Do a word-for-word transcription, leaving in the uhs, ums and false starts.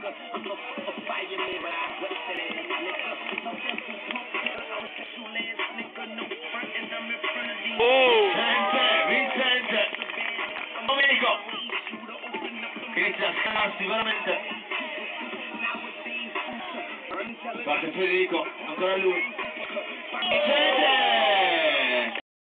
Oh! Vincente! Domenico! Inizia a scanarsi veramente. Parte Federico, ancora lui.